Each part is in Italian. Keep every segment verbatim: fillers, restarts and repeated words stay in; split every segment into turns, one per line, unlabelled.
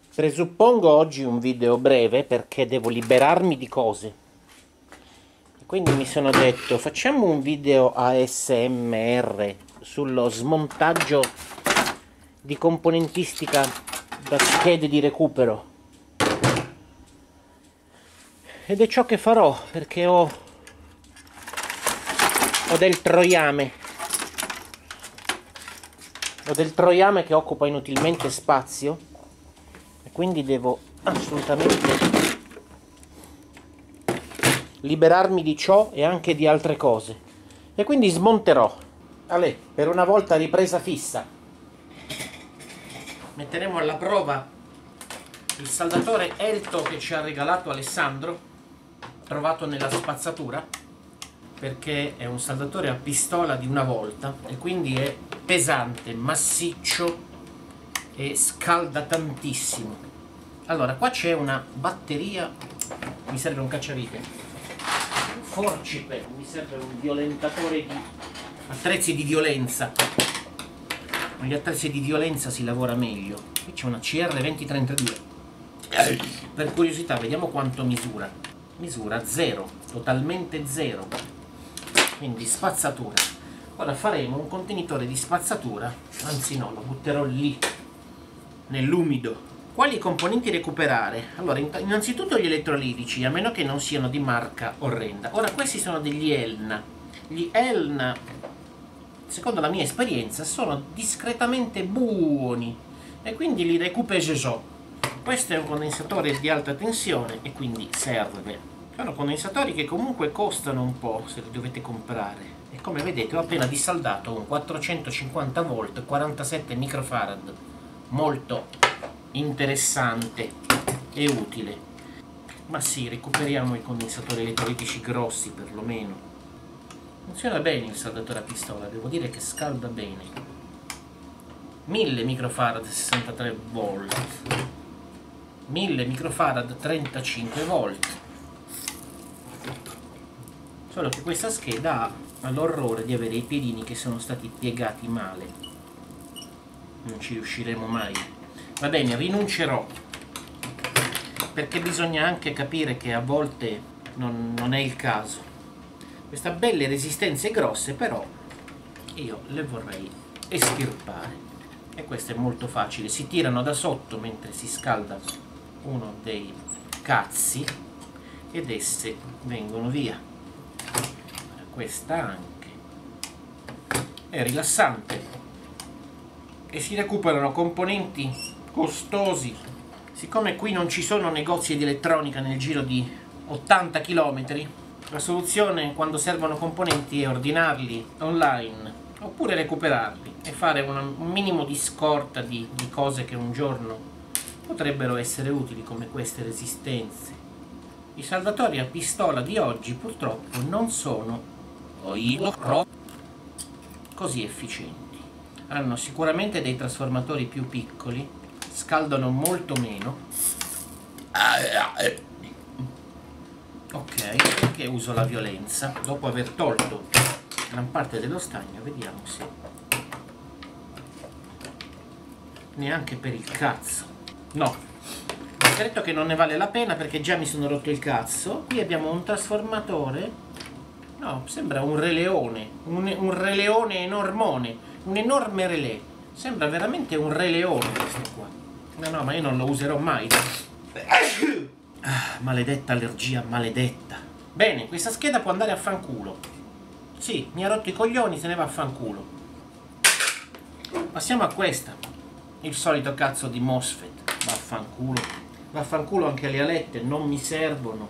Presuppongo oggi un video breve perché devo liberarmi di cose. Quindi mi sono detto, facciamo un video A S M R sullo smontaggio di componentistica da schede di recupero. Ed è ciò che farò, perché ho, ho del troiame. Ho del troiame che occupa inutilmente spazio. E quindi devo assolutamente liberarmi di ciò e anche di altre cose, e quindi smonterò. Allè, per una volta ripresa fissa, metteremo alla prova il saldatore Elto che ci ha regalato Alessandro, trovato nella spazzatura, perché è un saldatore a pistola di una volta e quindi è pesante, massiccio e scalda tantissimo. Allora, qua c'è una batteria, mi serve un cacciavite, forcipe, mi serve un violentatore di attrezzi di violenza. Con gli attrezzi di violenza si lavora meglio. Qui c'è una C R venti trentadue. Per curiosità, vediamo quanto misura. Misura zero, totalmente zero. Quindi spazzatura. Ora faremo un contenitore di spazzatura, anzi no, lo butterò lì, nell'umido. Quali componenti recuperare? Allora, innanzitutto gli elettrolitici, a meno che non siano di marca orrenda. Ora, questi sono degli Elna. Gli Elna, secondo la mia esperienza, sono discretamente buoni e quindi li recupererò. Questo è un condensatore di alta tensione e quindi serve. Sono condensatori che comunque costano un po' se li dovete comprare. E come vedete ho appena dissaldato un quattrocentocinquanta volt, quarantasette microfarad. Molto interessante e utile. Ma sì, recuperiamo i condensatori elettrolitici grossi perlomeno. Funziona bene il saldatore a pistola, devo dire che scalda bene. mille microfarad sessantatré volt, mille microfarad trentacinque volt. Solo che questa scheda ha l'orrore di avere i piedini che sono stati piegati male. Non ci riusciremo mai. Va bene, rinuncerò, perché bisogna anche capire che a volte non, non è il caso. Queste belle resistenze grosse però io le vorrei estirpare, e questo è molto facile, si tirano da sotto mentre si scalda uno dei cazzi ed esse vengono via. Questa anche è rilassante e si recuperano componenti costosi. Siccome qui non ci sono negozi di elettronica nel giro di ottanta chilometri, la soluzione quando servono componenti è ordinarli online oppure recuperarli e fare una, un minimo di scorta di, di cose che un giorno potrebbero essere utili, come queste resistenze. I saldatori a pistola di oggi purtroppo non sono così efficienti. Hanno sicuramente dei trasformatori più piccoli, scaldano molto meno. Ok, perché uso la violenza? Dopo aver tolto gran parte dello stagno, vediamo se neanche per il cazzo. No, ho detto che non ne vale la pena perché già mi sono rotto il cazzo. Qui abbiamo un trasformatore, no, sembra un releone, un, un releone enormone, un enorme relè. Sembra veramente un releone questo qua. No, no, ma io non lo userò mai. Ah, maledetta allergia, maledetta. Bene, questa scheda può andare a fanculo. Sì, mi ha rotto i coglioni, se ne va a fanculo. Passiamo a questa. Il solito cazzo di MOSFET. Vaffanculo. Vaffanculo anche le alette, non mi servono.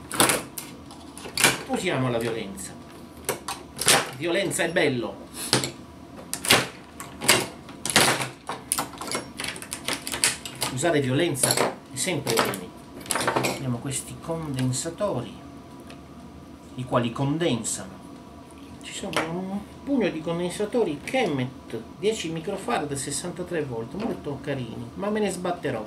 Usiamo la violenza. Violenza è bello. Usare violenza è sempre bene. Abbiamo questi condensatori, i quali condensano. Ci sono un pugno di condensatori Chemet, dieci microfarad, sessantatré volt, molto carini, ma me ne sbatterò.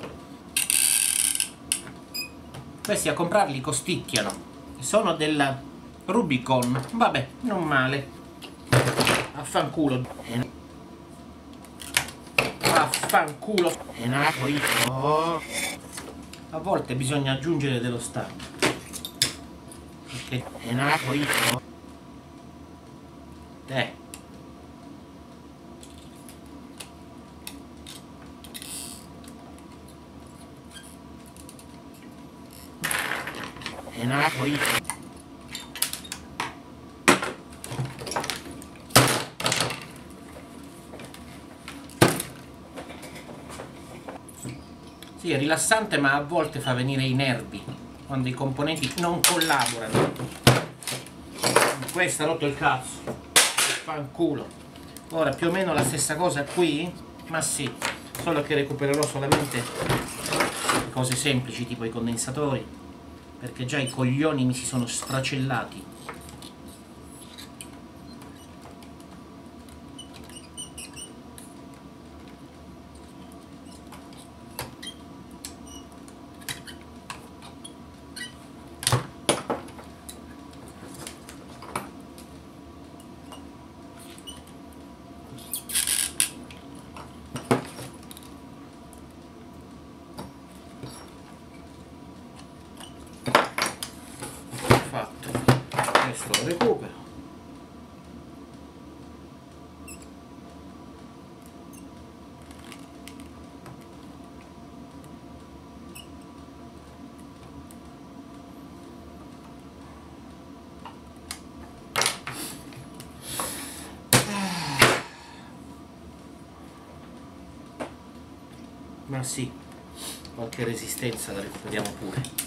Questi a comprarli costicchiano. Sono della Rubicon, vabbè, non male. Affanculo. Vaffanculo. Oh. A volte bisogna aggiungere dello stagno. Perché è nato io. Eh. È nato io. Sì, è rilassante, ma a volte fa venire i nervi quando i componenti non collaborano. Questo ha rotto il cazzo. Fanculo. Ora più o meno la stessa cosa qui, ma sì, solo che recupererò solamente cose semplici tipo i condensatori, perché già i coglioni mi si sono sfracellati. Questo lo recupero. Ma sì, qualche resistenza la recuperiamo pure.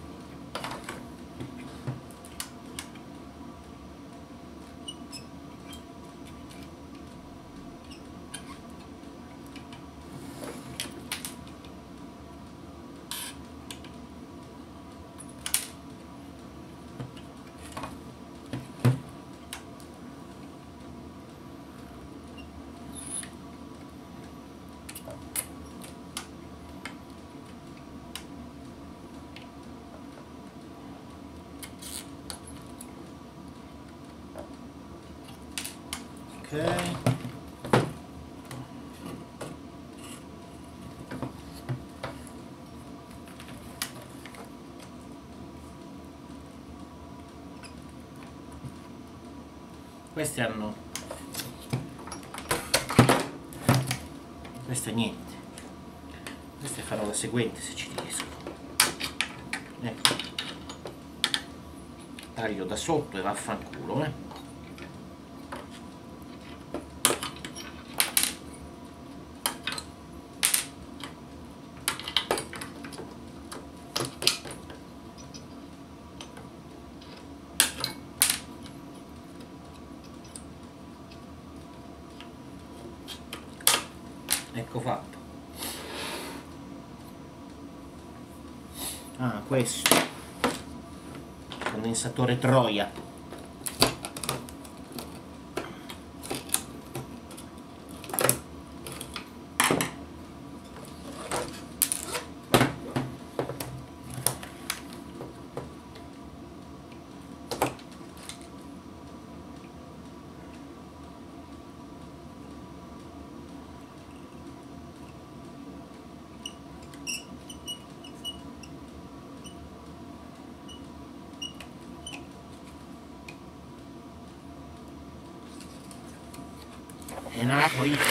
Ok. Questi hanno... Questo è niente. Queste farò la seguente se ci riesco. Ecco. Taglio da sotto e vaffanculo, eh. Ecco fatto. Ah, questo condensatore Troia. È nato io.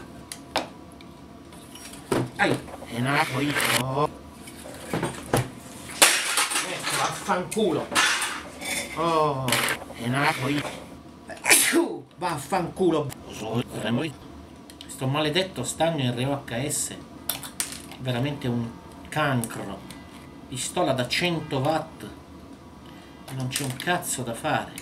Ai, è nato io. Ecco, vaffanculo. Oh, è nato io. Vaffanculo. Questo maledetto stagno R O H S. Veramente un cancro. Pistola da cento watt. Non c'è un cazzo da fare.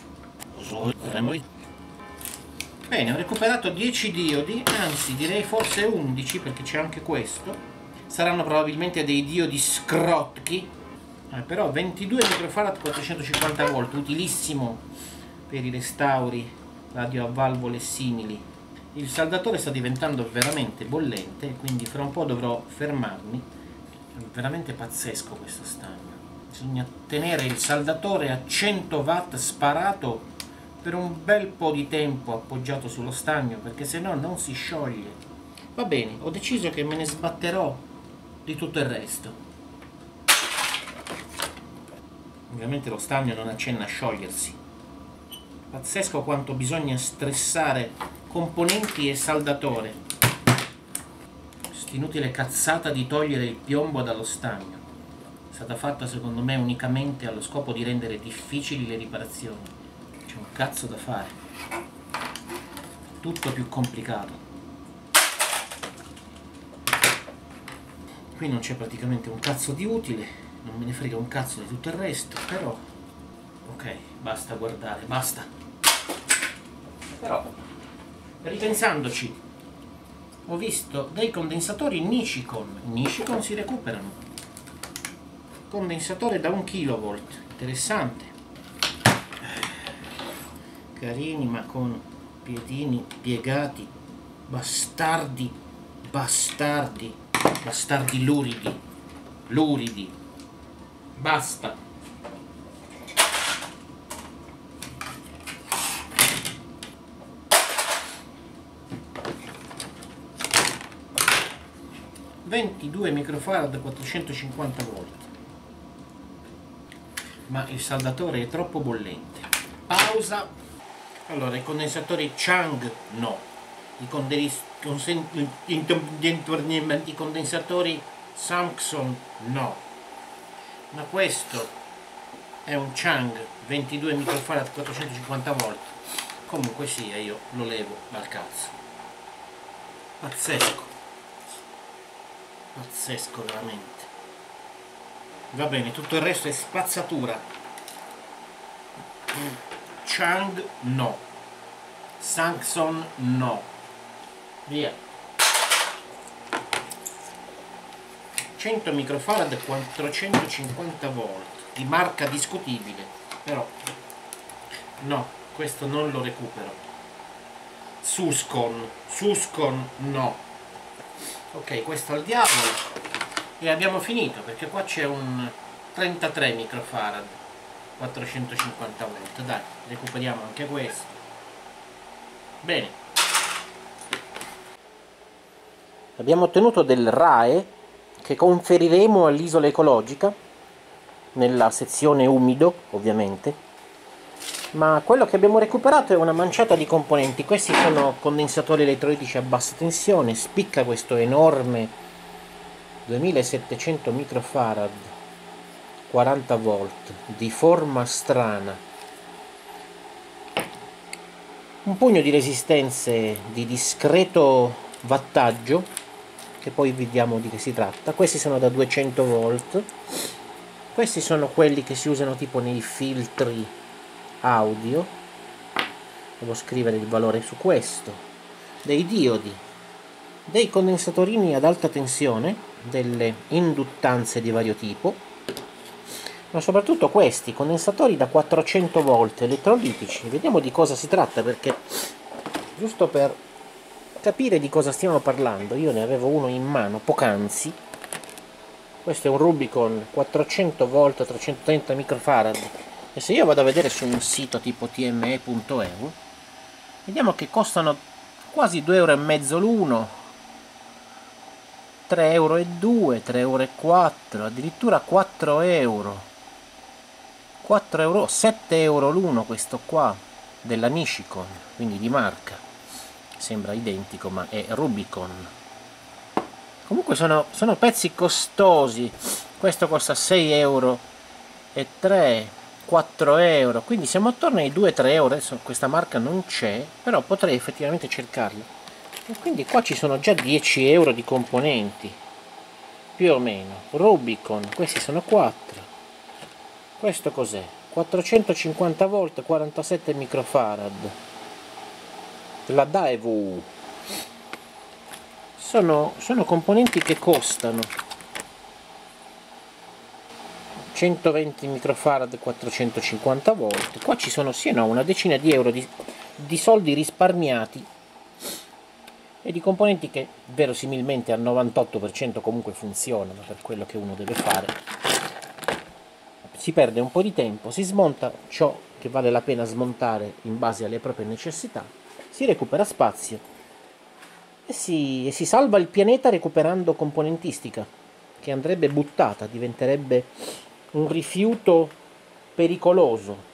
Bene, ho recuperato dieci diodi, anzi direi forse undici perché c'è anche questo. Saranno probabilmente dei diodi scrotchi, eh, però ventidue microfarad quattrocentocinquanta volt, utilissimo per i restauri radio a valvole simili. Il saldatore sta diventando veramente bollente, quindi fra un po' dovrò fermarmi. È veramente pazzesco questo stagno. Bisogna tenere il saldatore a cento watt sparato per un bel po' di tempo appoggiato sullo stagno, perché se no non si scioglie. Va bene, ho deciso che me ne sbatterò di tutto il resto. Ovviamente lo stagno non accenna a sciogliersi. Pazzesco quanto bisogna stressare componenti e saldatore. Quest'inutile cazzata di togliere il piombo dallo stagno è stata fatta secondo me unicamente allo scopo di rendere difficili le riparazioni. C'è un cazzo da fare. Tutto più complicato. Qui non c'è praticamente un cazzo di utile, non me ne frega un cazzo di tutto il resto, però ok, basta guardare, basta. Però ripensandoci, ho visto dei condensatori Nichicon. Nichicon si recuperano. Condensatore da un kilovolt, interessante. Carini ma con piedini piegati, bastardi, bastardi. Bastardi luridi, luridi, basta. ventidue microfarad, quattrocentocinquanta volt. Ma il saldatore è troppo bollente. Pausa. Allora, i condensatori Chang no. I, I condensatori Samsung no, ma questo è un Chang ventidue microfarad, quattrocentocinquanta volt. Comunque sia, io lo levo dal cazzo. Pazzesco, pazzesco veramente. Va bene, tutto il resto è spazzatura. Chang no, Samsung no. Via. cento microfarad, quattrocentocinquanta volt, di marca discutibile, però no, questo non lo recupero. Suscon, Suscon no. Ok, questo al diavolo e abbiamo finito, perché qua c'è un trentatré microfarad, quattrocentocinquanta volt. Dai, recuperiamo anche questo. Bene. Abbiamo ottenuto del R A E che conferiremo all'isola ecologica nella sezione umido, ovviamente, ma quello che abbiamo recuperato è una manciata di componenti. Questi sono condensatori elettrolitici a bassa tensione. Spicca questo enorme duemilasettecento microfarad, quaranta volt, di forma strana, un pugno di resistenze di discreto wattaggio, che poi vediamo di che si tratta. Questi sono da duecento volt, questi sono quelli che si usano tipo nei filtri audio, devo scrivere il valore su questo, dei diodi, dei condensatorini ad alta tensione, delle induttanze di vario tipo, ma soprattutto questi condensatori da quattrocento volt elettrolitici. Vediamo di cosa si tratta, perché giusto per capire di cosa stiamo parlando, io ne avevo uno in mano poc'anzi. Questo è un Rubicon quattrocento volt, trecentotrenta microfarad, e se io vado a vedere su un sito tipo T M E punto E U, vediamo che costano quasi due euro e mezzo l'uno, tre euro e due, tre euro e quattro, addirittura quattro euro, quattro euro, sette euro l'uno questo qua, della Nichicon, quindi di marca. Sembra identico, ma è Rubicon. Comunque sono, sono pezzi costosi. Questo costa sei euro e tre, quattro euro, quindi siamo attorno ai due tre euro. Adesso questa marca non c'è, però potrei effettivamente cercarla. E quindi qua ci sono già dieci euro di componenti, più o meno. Rubicon, questi sono quattro. Questo cos'è? quattrocentocinquanta volt, quarantasette microfarad. La Daewoo. Sono, sono componenti che costano centoventi microfarad, quattrocentocinquanta volt. Qua ci sono sì e no una decina di euro di, di soldi risparmiati e di componenti che verosimilmente al novantotto per cento comunque funzionano per quello che uno deve fare. Si perde un po' di tempo, si smonta ciò che vale la pena smontare in base alle proprie necessità, si recupera spazio E si, e si salva il pianeta recuperando componentistica, che andrebbe buttata, diventerebbe un rifiuto pericoloso.